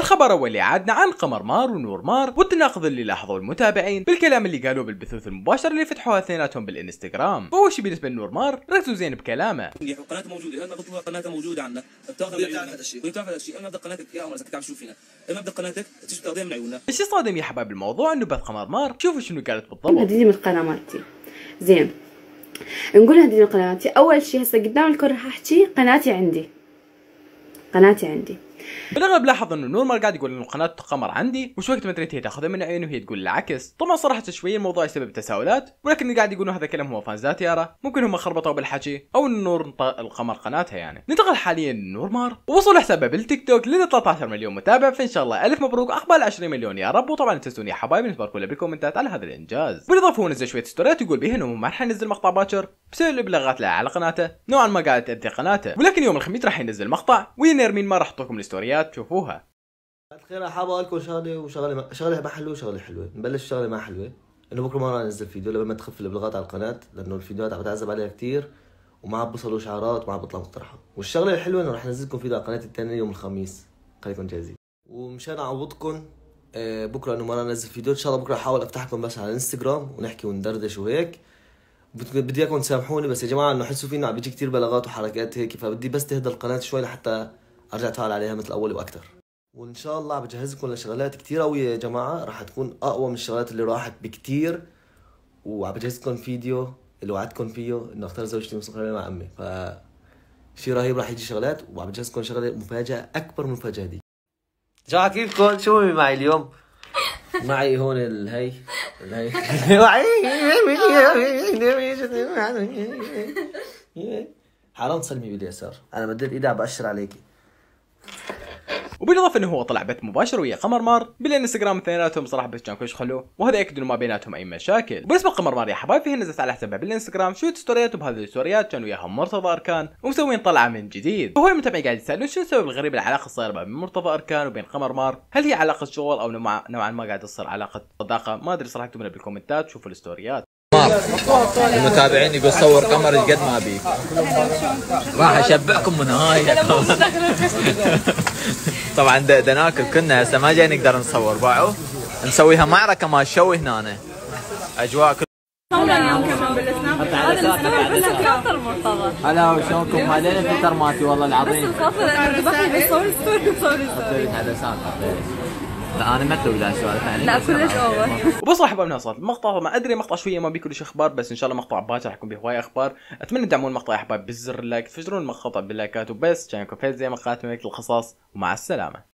الخبر اول اللي عادنا عن قمر مار ونور مار والتناقض اللي لاحظوه المتابعين بالكلام اللي قالوه بالبثوث المباشر اللي فتحوها اثنيناتهم بالانستغرام. فاول شيء بالنسبه لنور مار ركزوا زين بكلامه. قناتي موجوده، انا بطلب قناتها موجوده عندنا، بتاخذ بتعرف هذا الشيء، بتعرف هذا الشيء، انا بدي قناتك يا عمر تعال شوف فينا، انا بدي قناتك تيجي تاخذها من عيوننا. الشيء صادم يا حبايب الموضوع انه بث قمر مار شوفوا شنو قالت بالضبط. هديتي من القناه مالتي زين، نقول هديتي من قناتي. اول شيء هسه قدام الكل راح احكي قناتي عندي. بالاغلب لاحظ انه نور مار قاعد يقول انه قناه قمر عندي وش وقت ما دريت هي تاخذها من عينه وهي تقول العكس. طبعا صراحه شويه الموضوع يسبب تساؤلات، ولكن قاعد يقولون هذا كلام هو فانزات يارا، ممكن هم خربطوا بالحكي او ان نور القمر قناتها يعني. ننتقل حاليا لنور مار ووصل حسابه بالتيك توك ل 13 مليون متابع، فان شاء الله الف مبروك عقبال 20 مليون يا رب. وطبعا تنسوني يا حبايبي تباركوا لي بالكومنتات على هذا الانجاز. بالاضافه هو نزل شويه ستوريات يقول بها انه ما راح ينزل مقطع باكر بسبب الابلاغات له على قناته، نوعا ما قاعد تاذي قناته، ولكن يوم الخميس راح ينزل مقطع ويا نيرمين ما راح احط لكم الستوريات تشوفوها. الخير حابب اقول لكم شغله ما حلوه وشغله حلوه. نبلش شغله ما حلوه انه بكره ما راح انزل فيديو لما تخف الابلاغات على القناه، لانه الفيديوهات عم بتعذب عليها كثير وما عم بوصلوا شعارات وما عم بيطلع مقترحه. والشغله الحلوه انه راح انزل لكم فيديو على القناه الثانيه يوم الخميس، خليكم جاهزين. ومشان اعوضكم بكره انه ما راح انزل فيديو، ان شاء الله بكره احاول افتح لكم بس على الانستغرام ونحكي وندردش وهيك. بدي اياكم تسامحوني بس يا جماعه انه حسوا فينا عم بيجي كثير بلاغات وحركات هيك، فبدي بس تهدى القناه شوي لحتى ارجع اتفاعل عليها مثل اول واكثر. وان شاء الله بجهز لكم لشغلات كثير قويه يا جماعه، راح تكون اقوى من الشغلات اللي راحت بكثير. وعم بجهز لكم فيديو اللي وعدتكم فيه انه اختار زوجتي مستقبلا مع امي، ف شيء رهيب راح يجي شغلات. وعم بجهز لكم شغله مفاجاه اكبر من المفاجاه دي. جماعه كيفكم؟ شو معي اليوم؟ معي هون الهي حرام تصلمي باليسار، انا مديت ايدي عم باشر عليكي. وبالاضافه انه هو طلع بث مباشر ويا قمر مار بالانستغرام اثنيناتهم صراحه بس كانوا يشخلوا، وهذا ياكد انه ما بيناتهم اي مشاكل. وبالنسبه لقمر مار يا حبايب فيها نزلت على حسابها بالانستغرام شويه ستوريات، وبهذه الستوريات كانوا وياهم مرتضى اركان ومسوين طلعه من جديد. وهو المتابعين قاعد يسالون شو السبب الغريب العلاقه الصايره بين مرتضى اركان وبين قمر مار، هل هي علاقه شغل او نوعا ما قاعد تصير علاقه صداقه؟ ما ادري صراحه، اكتبوا لنا بالكومنتات شوفوا الستوريات. المتابعين يقول صور قمر قد ما بيك، راح اشبعكم من هاي. طبعا دا ناكل كنا هسه ما جاي نقدر نصور، باعوا نسويها معركه ما الشوي هنا اجواء كل هلا وشلونكم؟ هذين الفطر مالتي والله العظيم. لا انا ما اتوقع لا سوالف يعني، لا كلش اوفر. وبصراحه حبايبنا وصلت المقطع، ما ادري مقطع شويه ما بيكون اخبار، بس ان شاء الله مقطع باكر راح يكون به هوايه اخبار. اتمنى تدعمون المقطع يا حبايب بالزر اللايك، تفجرون المقطع باللايكات، وبس كان يكون فايز زي ما قالت ملك القصص، ومع السلامه.